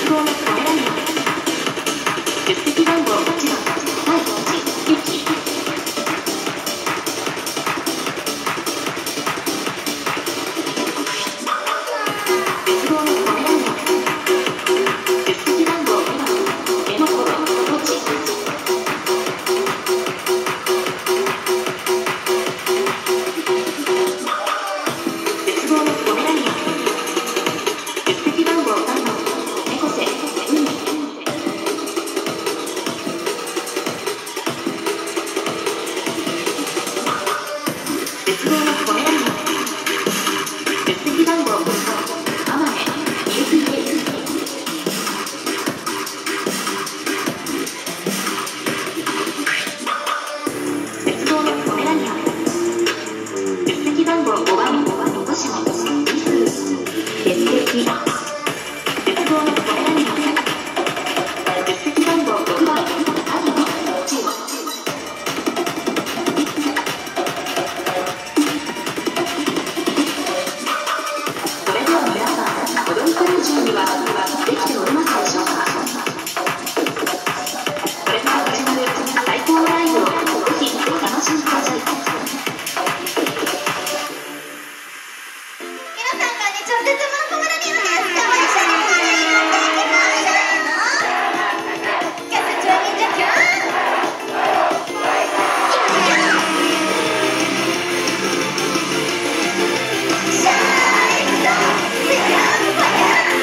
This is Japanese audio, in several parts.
鉄道のポメラニアン出席番号8番第1ユキ鉄道のポメラニアン出席番号2番エモコロポチ鉄道のポメラニアン出席番号3番猫背海鉄道のポメラニアン出席番号5番アマネイエスイエス鉄道のポメラニアン出席番号5番星野ミス出席鉄道のポメラニアン出席番号6番萩野千代それでは皆さん踊り子の準備はできておりますでしょうか。これから始まる最高のライブをぜひお楽しみください。 皆さんこんにちは、鉄道ポメラニアンです。今日も一緒に踊りいただきます。キャスチュア忍者キャンシャインドセカンドファイヤー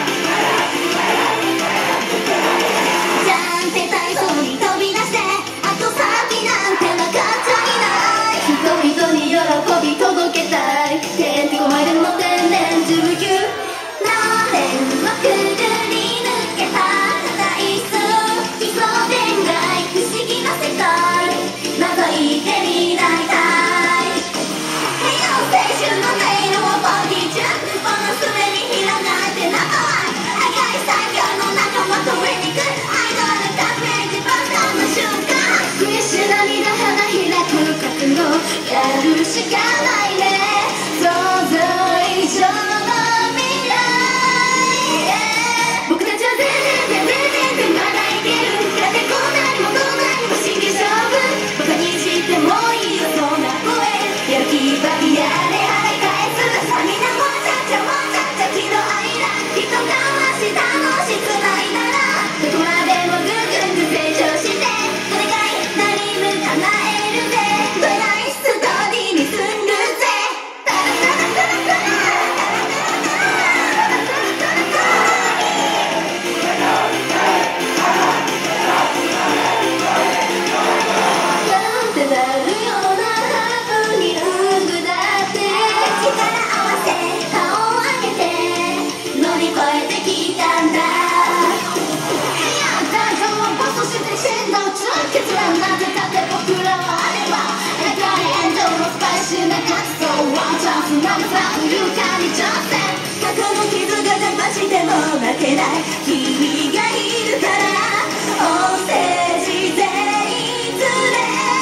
ジャンって体操に飛び出して後先なんて分かっちゃいない人々に喜び届けたいてんてこまいでの天然自分流何年もくぐり抜けたたいす奇想天外不思議な世界覗いてみないたい青春の音色をボディチューンこのすべに広がってナンバーワン赤い最強の仲間と上に行くアイドル革命自爆弾の瞬間フレッシュ涙花開く覚悟やるしかないね想像以上の未来僕たちは全然まだいけるだってこんなにもこんなにも真剣勝負バカにしてもいいよそんな声やる気バリアで跳ね返すさみんなもちゃちゃ喜怒哀楽人がわし楽しくないならどこまでもぐんぐん成長してお願い何も叶えるぜどえらいストーリーにすんるぜタラタラタラタラなんてなるようなハプニングだって力合わせ顔を上げて乗り越えてきたんだ部屋代表をボスして振動中決断なぜだって僕らはあれば描かれ炎上のスパイシーな活動ワンチャンスなのさ不愉快に挑戦過去の傷が邪魔しても負けない君がいるからオンステージでいつれ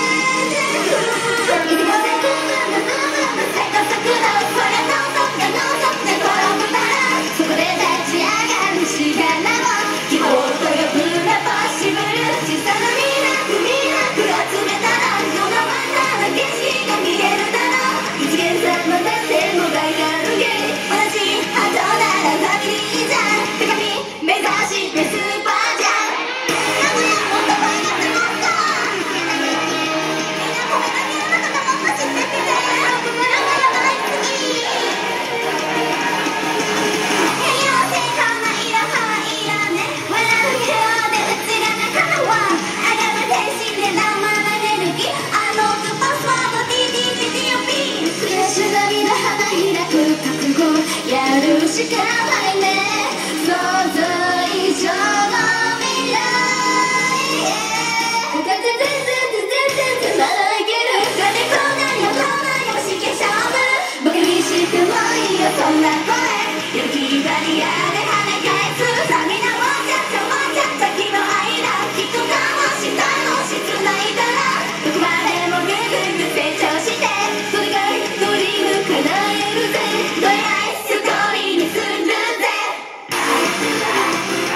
てくいつもせくせこそくのそれのそっかのそっか転ぶならそこで立ち上がる力を希望と呼ぶなポッシブル小さなミラクル集めたらこのまたの景色が見えるだろう一元さんまたでも大歓迎同じハートならファミリーじゃん高み目指してスーパーじゃん名古屋もっと声がすごっとみんな褒めだけのこともっと知ってみて僕らは大好き平洋性感な色はいらね笑うようでうちが仲間はあがる天心で生なエネルギーあのスパスワード DDGDOP フレッシュ涙花開く覚悟やるしかないね想像以上の未来他で全然まだいけるだってこんなにも真剣勝負バカにしてもいいよそんな声やる気バリアで跳ね返すさみんなもちゃ喜怒哀楽人がわし楽しくないからどこまでもぐんぐん成長してそれがドリーム叶えるぜどえらいストーリーにするぜ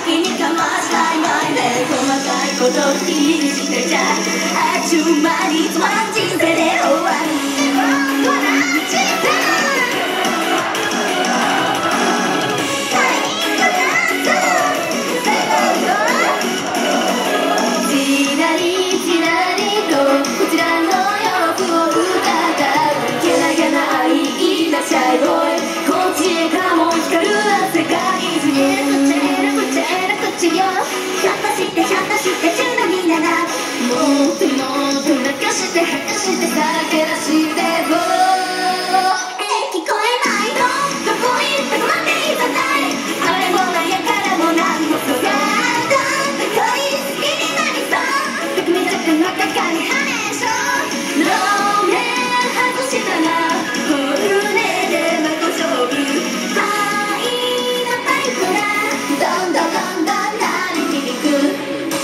気にかましたい前で細かいこと気にしてちゃあっちゅう間につまらん人生で終わりちらりちらりとこちらの洋服を伺うけなげな愛いらっしゃいおいこっちへかも光る汗が水にえらくちゃえらくちゃえらくちゃよひょっとしてひょっとして中のみんながもっともっと泣かして吐かしてさらけ出しても聞こえないのどこ行っても待っていたないあれもなんやからもなんもそがだって恋好きになりそうときめちゃくの中にハネーション路面外したらコルネで真っ勝負ハイなタイプがどんどんどんどん鳴り響く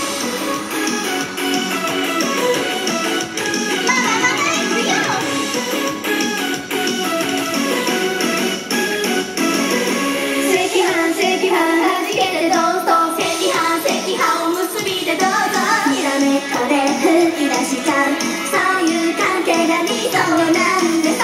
まだまだいくよ赤飯はじけてどうぞ赤飯を結びでどうぞにらめっこで吹き出しちゃうそういう関係が理想なんでさ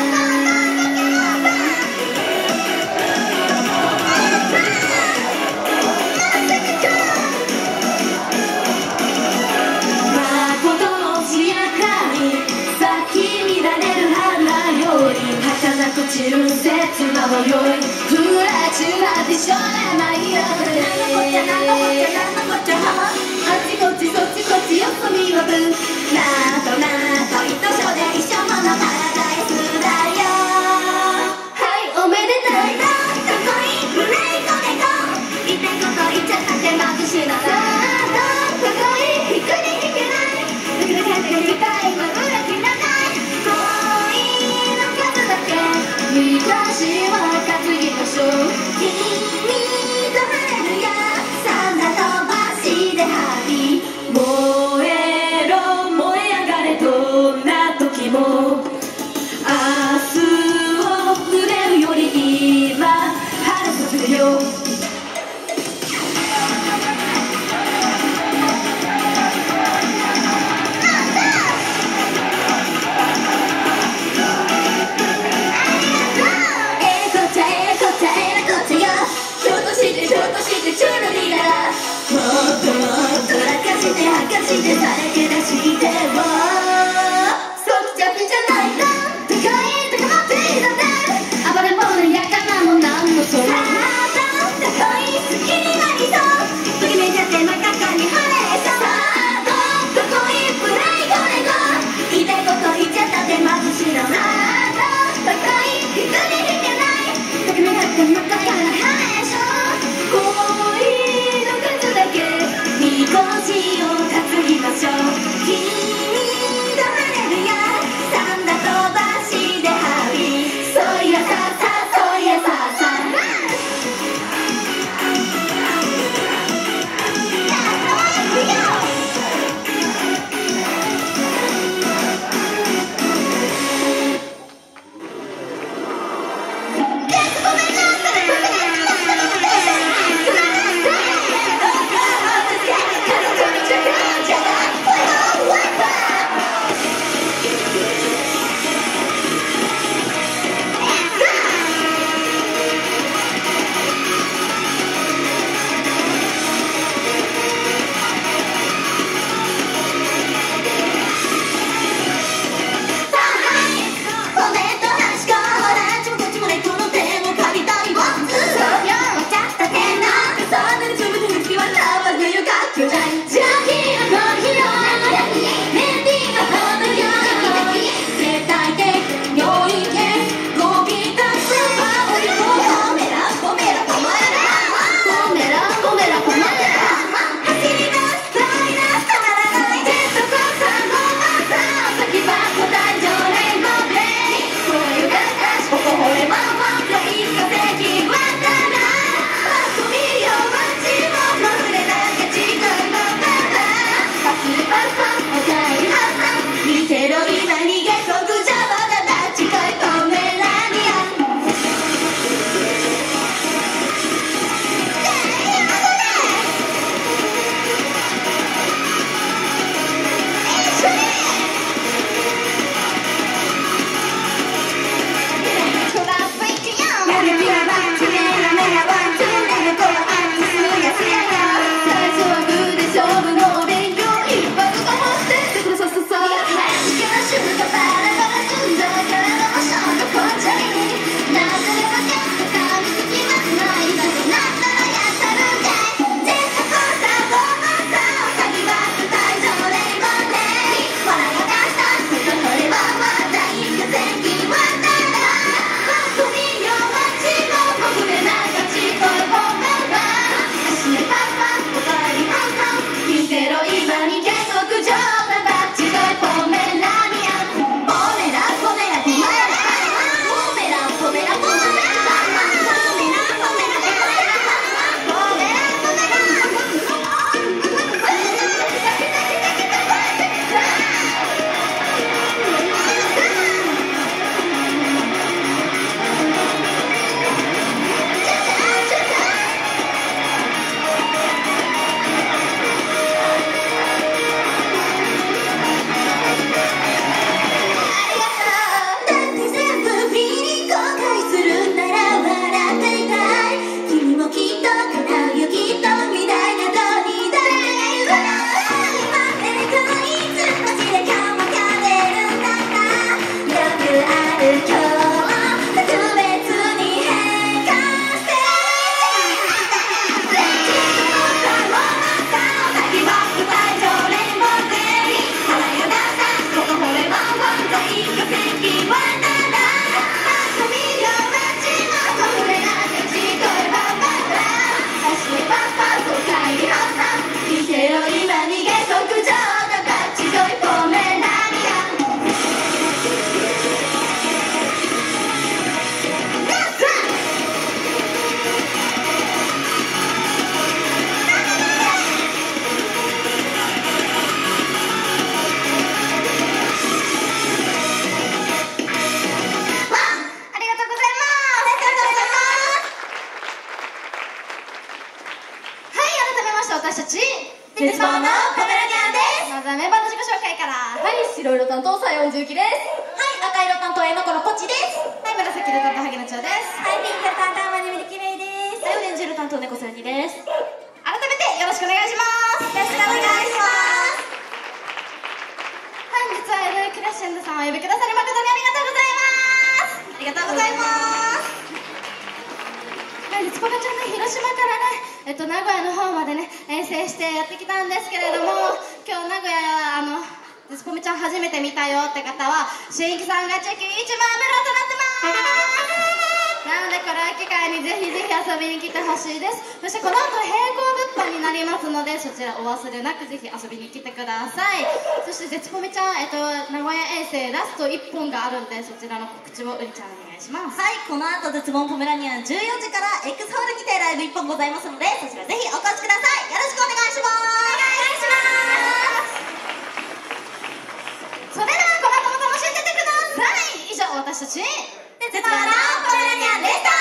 誠しやかに咲き乱れる花より儚く散る切な迷いふらちまってしょうがないよなんのこっちゃなんのこっちゃなんのこっちゃあっちこっちそっちこっちよく見よくなんと一緒で一緒ものパラダイスだよはいおめでたいなどこい胸いこねこ言いたいこと言っちゃったってまぶしいなさあどこい引くに引けないだけどキャンテがしたいは裏切らない恋の数だけ昔は担ぎましょう君と晴れるやさな飛ばしでハッピー燃えろ燃え上がれとな私たち絶望のポメラニアンです。まずはメンバーの自己紹介から。 はい、白色担当、西園樹です。 はい、赤色担当、えのこのポチです。 はい、紫色担当、萩野千代です。 はい、ピンク担当、まねみりきれいです。 はい、オレンジ色担当、猫さんにです。 改めてよろしくお願いします。よろしくお願いします。本日はエルクレッシェンドさんをお呼びくださり誠にありがとうございます。ありがとうございます。つぽかちゃんね、広島からね、名古屋の方までね遠征してやってきたんですけれども、今日名古屋つぽめちゃん初めて見たよって方は新規さんがチェキ1万ベロとなってます。なのでこれを機会にぜひぜひ遊びに来てほしいです。そしてこの後並行物販になりますので、そちらお忘れなくぜひ遊びに来てください。そしてぜつぽめちゃん、名古屋遠征ラスト1本があるんで、そちらの告知をうりちゃんお願いします。 はい、この後絶望ポメラニアン14時から X ホールにてライブ1本ございますので、そちらぜひお越しください。よろしくお願いします。 それではこの後も楽しんでてください。以上、私たち絶望のポメラニアンでした。